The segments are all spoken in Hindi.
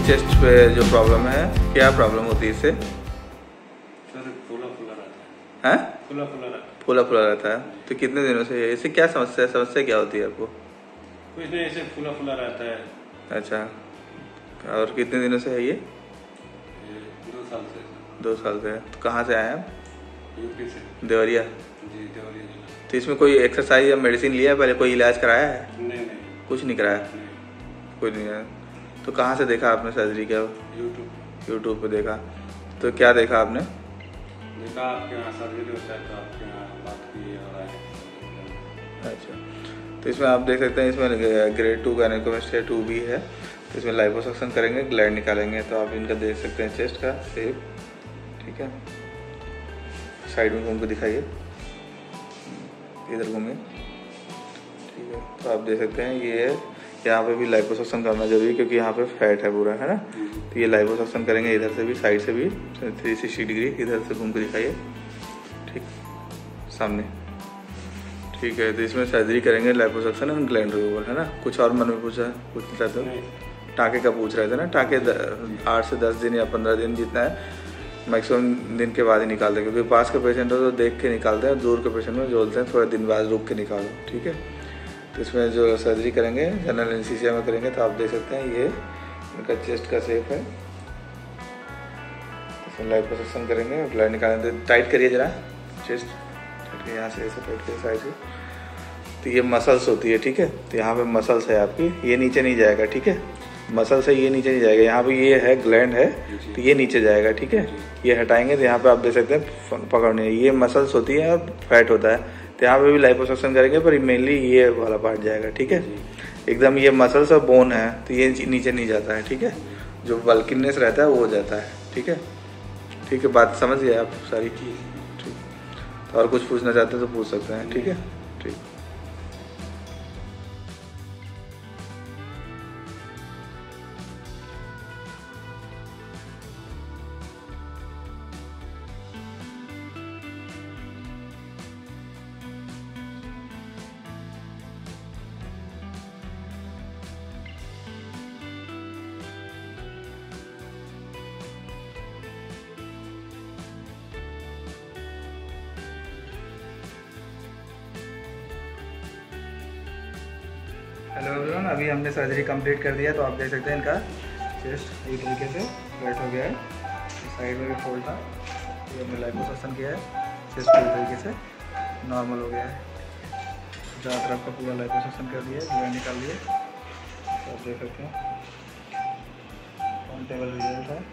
चेस्ट पे जो प्रॉब्लम है, क्या प्रॉब्लम होती है इससे? फूला फूला रहता है। हैं? फूला फूला रहता है। फूला फूला रहता है। तो कितने दिनों से इससे क्या समस्या क्या होती है आपको? कुछ नहीं, ऐसे फूला फूला रहता है। अच्छा, और कितने दिनों से है ये? 2 साल से। 2 साल से। तो कहाँ से आए हैं आप? यूपी से। देवरिया। जी, देवरिया जिला। तो इसमें कोई एक्सरसाइज या मेडिसिन लिया है पहले? कोई इलाज कराया है? नहीं। कुछ नहीं कराया? नहीं। कोई नहीं है। तो कहाँ से देखा आपने सर्जरी का? यूट्यूब पे देखा। तो क्या देखा आपने? देखा आपके यहाँ सर्जरी होता है तो आपके यहाँ बात की और आए। अच्छा, तो इसमें आप देख सकते हैं, इसमें ग्रेड 2 गायनेकोमेस्टिया 2 भी है। तो इसमें लाइपोसक्शन करेंगे, ग्लैंड निकालेंगे। तो आप इनका देख सकते हैं चेस्ट का शेप। ठीक है, साइड में घूम के दिखाइए, इधर घूमिए। ठीक है, तो आप देख सकते हैं ये यहाँ पे भी लाइपोसक्शन करना जरूरी है क्योंकि यहाँ पे फैट है पूरा, है ना। तो ये लाइपोसक्शन करेंगे, इधर से भी, साइड से भी 360 डिग्री इधर से घूम के दिखाइए। ठीक, सामने। ठीक है, तो इसमें सर्जरी करेंगे, लाइपोसक्शन एंड ग्लैंड रिमूवल, है ना। कुछ और मन में पूछना चाहते हो? टाँके का पूछ रहे थे ना। टाँके 8 से 10 दिन या 15 दिन जितना है मैक्सिमम दिन के बाद ही निकालते हैं, क्योंकि पास के पेशेंट हो तो देख के निकालते हैं, दूर के पेशेंट में बोलते हैं थोड़ा दिन बाद रुक के निकालो। ठीक है, तो इसमें जो सर्जरी करेंगे जनरल एनेस्थीसिया में करेंगे। तो आप देख सकते हैं ये इनका चेस्ट का शेप है। इसमें लाइपोसक्शन करेंगे, ब्लड निकालेंगे। टाइट करिए जरा चेस्ट, यहाँ से ऐसे टाइट करिए साइड से। तो ये मसल्स होती है, ठीक है। तो यहाँ पे मसल्स है आपकी, ये नीचे नहीं जाएगा, ठीक है। मसल्स है, ये नीचे नहीं जाएगा। यहाँ पे ये है ग्लैंड है, तो ये नीचे जाएगा, ठीक है। ये हटाएंगे तो यहाँ पे आप देख सकते हैं पकड़ने, ये मसल्स होती है और फैट होता है। तो यहाँ पे भी लाइपोसक्शन करेंगे, पर मेनली ये वाला पार्ट जाएगा, ठीक है। एकदम ये मसल्स और बोन है, तो ये नीचे नहीं जाता है, ठीक है। जो बल्किनेस रहता है वो हो जाता है, ठीक है। ठीक है, बात समझ गए आप सारी? ठीक, तो और कुछ पूछना चाहते हैं तो पूछ सकते हैं, ठीक है। ठीक। हेलो एवरीवन, अभी हमने सर्जरी कंप्लीट कर दिया। तो आप देख सकते हैं इनका चेस्ट एक तरीके से फ्लैट हो गया है, साइड में भी फोल्ड था। ये हमने लाइपोसक्शन किया है, चेस्ट पूरी तरीके से नॉर्मल हो गया है। चारों तरफ का पूरा लाइपोसक्शन कर दिया, ब्लड निकाल दिए। तो आप देख सकते हैं काउंटेबल रिजल्ट है।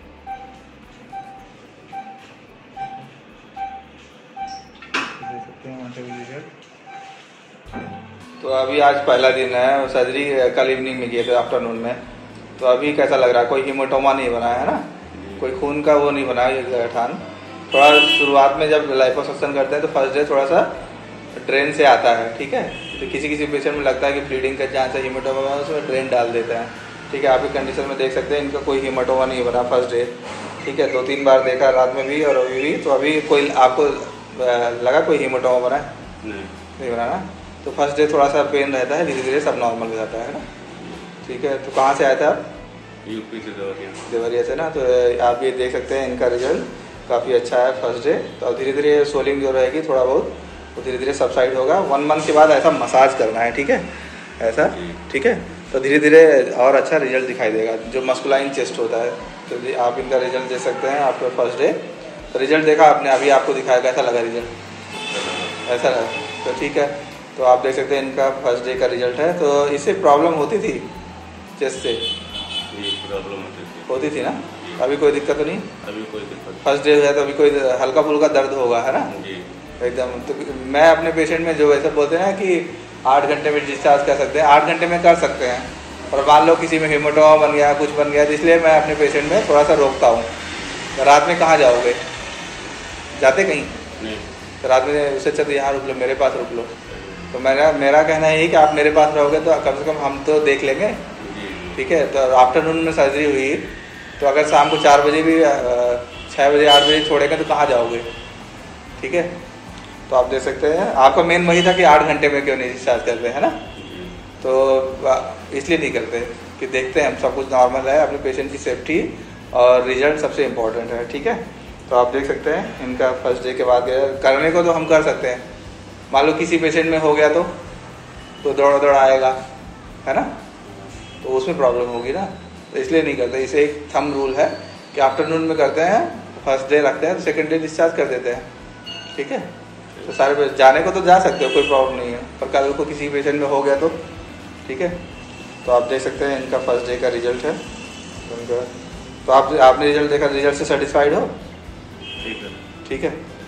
देख सकते हैं काउंटेबल रिजल्ट। तो अभी आज पहला दिन है, सर्जरी कल इवनिंग में किए थे, आफ्टरनून में। तो अभी कैसा लग रहा है? कोई हीमोटोमा नहीं बना है ना, कोई खून का वो नहीं बना है ठान। थोड़ा शुरुआत में जब लाइपोसक्शन करते हैं तो फर्स्ट डे थोड़ा सा ड्रेन से आता है, ठीक है। तो किसी पेशेंट में लगता है कि ब्लीडिंग का चांस है, हीमोटोमा में, उसमें ड्रेन डाल देते हैं, ठीक है। आपकी कंडीशन में देख सकते हैं इनका कोई हीमोटोमा नहीं बना फर्स्ट डे, ठीक है। 2-3 बार देखा, रात में भी और अभी भी। तो अभी कोई आपको लगा कोई हीमोटोमा बना है? नहीं बना ना। तो फर्स्ट डे थोड़ा सा पेन रहता है, धीरे धीरे सब नॉर्मल हो जाता है ना, ठीक है। तो कहाँ से आए थे आप? यूपी से, देवरिया से ना। तो आप ये देख सकते हैं इनका रिजल्ट काफ़ी अच्छा है फर्स्ट डे। तो धीरे धीरे सोलिंग जो रहेगी थोड़ा बहुत, वो धीरे धीरे सबसाइड होगा। 1 मंथ के बाद ऐसा मसाज करना है, ठीक है, ऐसा, ठीक है। तो धीरे धीरे और अच्छा रिजल्ट दिखाई देगा, जो मस्कुलाइन चेस्ट होता है। तो आप इनका रिजल्ट देख सकते हैं आपका फर्स्ट डे। तो रिजल्ट देखा आपने, अभी आपको दिखाया, कैसा लगा रिजल्ट? ऐसा लगा, तो ठीक है। तो आप देख सकते हैं इनका फर्स्ट डे का रिजल्ट है। तो इससे प्रॉब्लम होती थी चेस्ट से? प्रॉब्लम होती थी ना। अभी कोई दिक्कत तो नहीं? अभी कोई दिक्कत। फर्स्ट डे है तो अभी कोई हल्का फुल्का दर्द होगा, है ना जी, एकदम। तो मैं अपने पेशेंट में जो ऐसे बोलते हैं कि 8 घंटे में डिस्चार्ज कर सकते हैं, 8 घंटे में कर सकते हैं। और मान लो किसी में हीमोटोमा बन गया, कुछ बन गया, तो इसलिए मैं अपने पेशेंट में थोड़ा सा रोकता हूँ। रात में कहाँ जाओगे? जाते कहीं नहीं। तो रात में उससे अच्छा तो यहाँ रुक लो, मेरे पास रुक लो। तो मेरा कहना है कि आप मेरे पास रहोगे तो कम से कम हम तो देख लेंगे, ठीक है। तो आफ्टरनून में सर्जरी हुई, तो अगर शाम को 4 बजे भी 6 बजे 8 बजे छोड़ेंगे तो कहाँ जाओगे, ठीक है। तो आप देख सकते हैं, आपका मेन वही था कि 8 घंटे में क्यों नहीं डिस्चार्ज करते हैं ना। तो इसलिए नहीं करते कि देखते हैं हम सब कुछ नॉर्मल है, अपने पेशेंट की सेफ्टी और रिजल्ट सबसे इम्पोर्टेंट है। ठीक है, तो आप देख सकते हैं इनका फर्स्ट डे के बाद करने को तो हम कर सकते हैं। मान लो किसी पेशेंट में हो गया तो दौड़ आएगा, है ना, तो उसमें प्रॉब्लम होगी ना, तो इसलिए नहीं करते। इसे एक थंब रूल है कि आफ्टरनून में करते हैं, फर्स्ट डे रखते हैं, तो सेकंड डे डिस्चार्ज कर देते हैं। ठीक है, तो सारे जाने को तो जा सकते हो, कोई प्रॉब्लम नहीं है, पर कल को किसी पेशेंट में हो गया तो ठीक है। तो आप देख सकते हैं इनका फर्स्ट डे का रिजल्ट है उनका। तो आपने रिजल्ट देखा, रिजल्ट से सेटिस्फाइड हो? ठीक है। ठीक है।